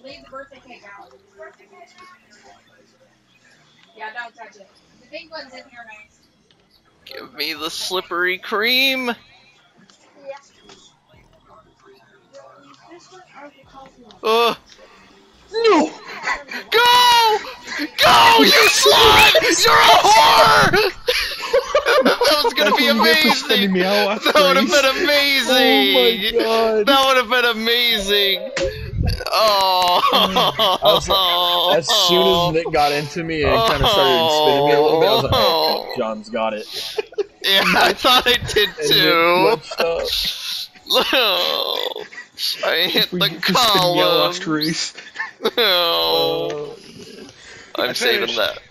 Leave the birthday cake out. Yeah, don't touch it. The big one's in here next. Give me the slippery cream. Yeah. Ugh. No! Go! Go, you slut! You're a whore! That was gonna That's be what you get for spinning amazing! me out last That would have race. been amazing! Oh my god! That would have been amazing! Oh! As soon as Nick got into me and kind of started spinning me a little bit, I was like, oh, John's got it. Yeah, I thought I did And too. Nick clutched up. No. I hit the For spinning me out column. last race. No. I'm saving that.